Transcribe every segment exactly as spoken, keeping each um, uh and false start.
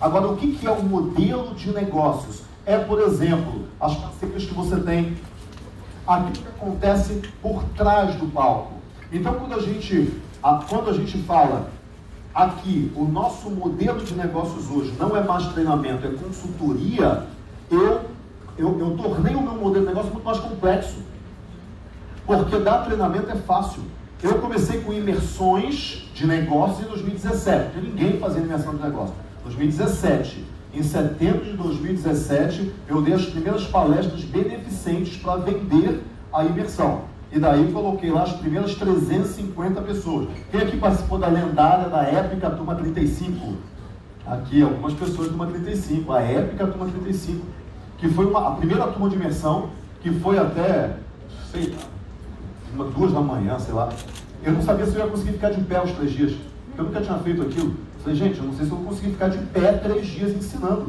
Agora, o que, que é o modelo de negócios? É, por exemplo, as parcerias que você tem, aquilo que acontece por trás do palco. Então, quando a gente, quando a gente fala aqui, o nosso modelo de negócios hoje não é mais treinamento, é consultoria, eu, eu, eu tornei o meu modelo de negócio muito mais complexo. Porque dar treinamento é fácil. Eu comecei com imersões de negócios em dois mil e dezessete. Não tinha ninguém fazendo imersão de negócio. dois mil e dezessete. Em setembro de dois mil e dezessete, eu dei as primeiras palestras beneficentes para vender a imersão. E daí coloquei lá as primeiras trezentas e cinquenta pessoas. Quem aqui participou da lendária, da épica Turma trinta e cinco? Aqui, algumas pessoas da Turma trinta e cinco. A épica Turma trinta e cinco. Que foi uma, a primeira turma de imersão, que foi até, sei lá, uma, duas da manhã, sei lá. Eu não sabia se eu ia conseguir ficar de pé os três dias. Eu nunca tinha feito aquilo. Eu falei, gente, eu não sei se eu vou conseguir ficar de pé três dias ensinando.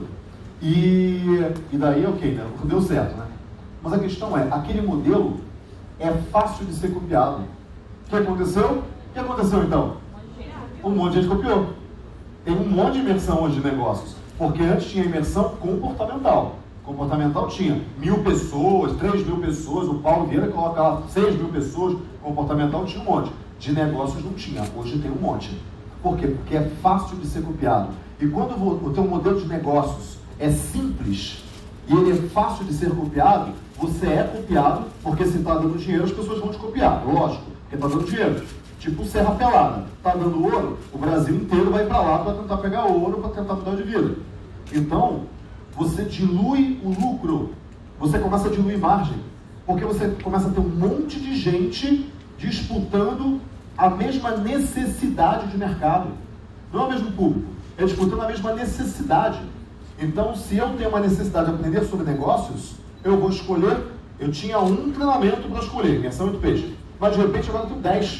E, e daí, ok, né? Não deu certo, né? Mas a questão é, aquele modelo é fácil de ser copiado. O que aconteceu? O que aconteceu então? Um monte de gente copiou. Tem um monte de imersão hoje de negócios. Porque antes tinha imersão comportamental. Comportamental tinha mil pessoas, três mil pessoas, o Paulo Vieira coloca lá seis mil pessoas, comportamental tinha um monte. De negócios não tinha, hoje tem um monte. Por quê? Porque é fácil de ser copiado. E quando o teu modelo de negócios é simples e ele é fácil de ser copiado, você é copiado, porque se está dando dinheiro, as pessoas vão te copiar, lógico, porque está dando dinheiro. Tipo Serra Pelada, está dando ouro, o Brasil inteiro vai para lá para tentar pegar ouro, para tentar mudar de vida. Então, você dilui o lucro, você começa a diluir margem, porque você começa a ter um monte de gente disputando a mesma necessidade de mercado. Não é o mesmo público, é disputando a mesma necessidade. Então, se eu tenho uma necessidade de aprender sobre negócios, eu vou escolher, eu tinha um treinamento para escolher, imersão e peixe, mas de repente agora eu tenho dez.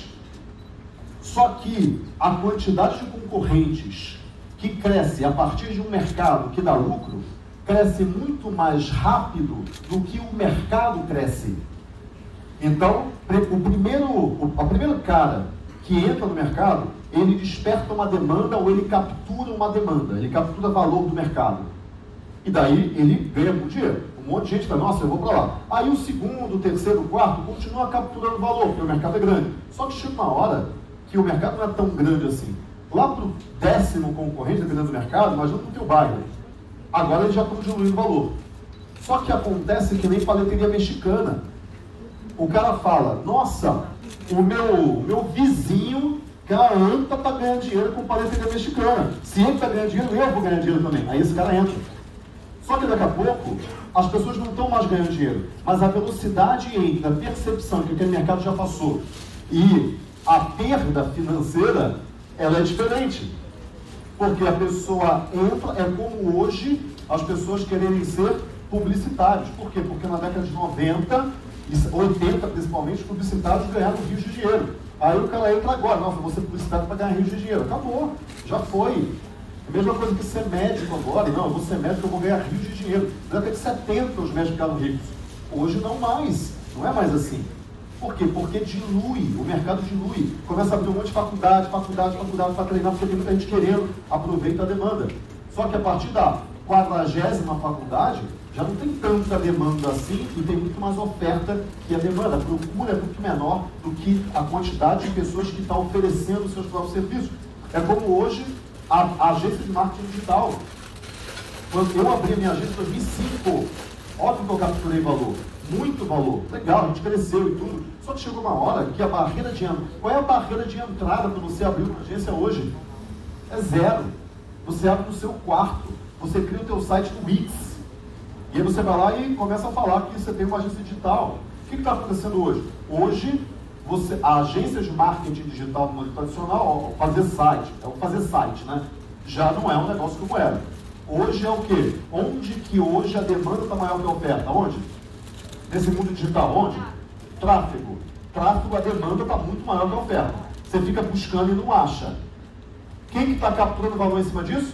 Só que a quantidade de concorrentes que cresce a partir de um mercado que dá lucro, cresce muito mais rápido do que o mercado cresce. Então, o primeiro, o, o primeiro cara que entra no mercado, ele desperta uma demanda ou ele captura uma demanda, ele captura valor do mercado. E daí ele ganha muito dinheiro. Um monte de gente fala, nossa, eu vou para lá. Aí o segundo, o terceiro, o quarto, continua capturando valor, porque o mercado é grande. Só que chega uma hora que o mercado não é tão grande assim. Lá para o décimo concorrente, dependendo do mercado, imagina no teu bairro. Agora eles já estão diluindo valor. Só que acontece que nem paleteria mexicana. O cara fala, nossa, o meu, meu vizinho, garanta, está ganhando dinheiro com paleteria mexicana. Se ele está ganhando dinheiro, eu vou ganhar dinheiro também. Aí esse cara entra. Só que daqui a pouco, as pessoas não estão mais ganhando dinheiro. Mas a velocidade entre a percepção que aquele mercado já passou e a perda financeira, ela é diferente. Porque a pessoa entra, é como hoje as pessoas quererem ser publicitários. Por quê? Porque na década de noventa, oitenta principalmente, os publicitários ganharam rios de dinheiro. Aí o cara entra agora, nossa, vou ser publicitário para ganhar rios de dinheiro. Acabou, já foi. A mesma coisa que ser médico agora, não, eu vou ser médico, eu vou ganhar rios de dinheiro. Na década de setenta os médicos ficaram ricos. Hoje não mais, não é mais assim. Por quê? Porque dilui, o mercado dilui. Começa a abrir um monte de faculdade, faculdade, faculdade para treinar, porque tem muita gente querendo, aproveita a demanda. Só que a partir da quadragésima faculdade, já não tem tanta demanda assim e tem muito mais oferta que a demanda. A procura é muito menor do que a quantidade de pessoas que estão oferecendo os seus próprios serviços. É como hoje a, a agência de marketing digital. Quando eu abri a minha agência em dois mil e cinco, óbvio que eu capturei valor. Muito valor, legal, a gente cresceu e tudo, só que chegou uma hora que a barreira de entrada, qual é a barreira de entrada para você abrir uma agência hoje? É zero. Você abre no seu quarto, você cria o teu site no Wix, e aí você vai lá e começa a falar que você tem uma agência digital. O que está acontecendo hoje? Hoje, você, a agência de marketing digital no mundo tradicional, ó, fazer site, é o fazer site, né? Já não é um negócio como era. Hoje é o quê? Onde que hoje a demanda está maior que a oferta? Onde? Nesse mundo digital, onde? Tráfego. Tráfego, a demanda está muito maior que a oferta. Você fica buscando e não acha. Quem que está capturando valor em cima disso?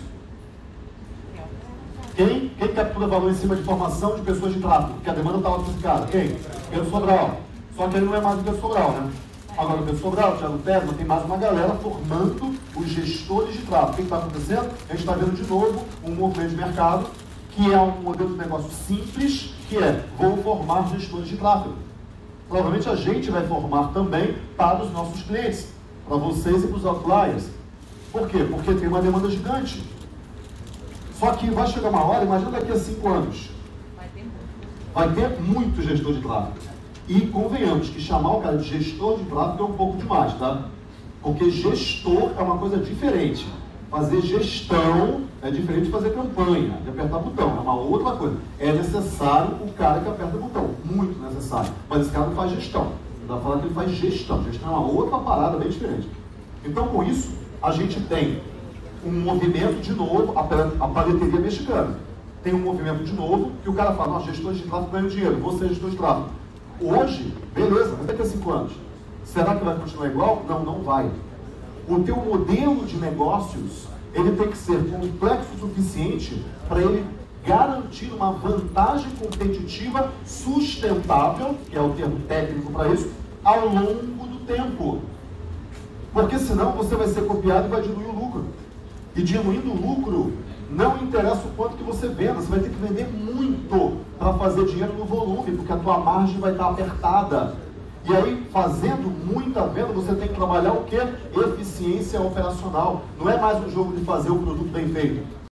Quem? Quem captura valor em cima de formação de pessoas de tráfego? Porque a demanda está multiplicada. Quem? Pedro Sobral. Só que ele não é mais do Pedro Sobral, né? Agora o Pedro Sobral, o Thiago Tesla, tem mais uma galera formando o os gestores de tráfego. O que está acontecendo? A gente está vendo de novo um movimento de mercado que é um modelo de negócio simples, que é, vou formar gestores de tráfego. Provavelmente a gente vai formar também para os nossos clientes, para vocês e para os outliers. Por quê? Porque tem uma demanda gigante. Só que vai chegar uma hora, imagina daqui a cinco anos, vai ter muito gestor de tráfego. E convenhamos que chamar o cara de gestor de tráfego é um pouco demais, tá? Porque gestor é uma coisa diferente. Fazer gestão é diferente de fazer campanha, de apertar botão, é uma outra coisa. É necessário o cara que aperta o botão, muito necessário. Mas esse cara não faz gestão. Dá pra falar que ele faz gestão. Gestão é uma outra parada bem diferente. Então, com isso, a gente tem um movimento de novo, a paleteria mexicana. Tem um movimento de novo que o cara fala, nossa, gestores de tráfego ganham dinheiro, você é gestor de tráfego. Hoje, beleza, mas daqui a cinco anos, será que vai continuar igual? Não, não vai. O teu modelo de negócios, ele tem que ser complexo o suficiente para ele garantir uma vantagem competitiva sustentável, que é o termo técnico para isso, ao longo do tempo. Porque senão você vai ser copiado e vai diluir o lucro. E diluindo o lucro, não interessa o quanto que você venda, você vai ter que vender muito para fazer dinheiro no volume, porque a tua margem vai estar apertada. E aí, fazendo muita venda, você tem que trabalhar o quê? Eficiência operacional. Não é mais um jogo de fazer o produto bem feito.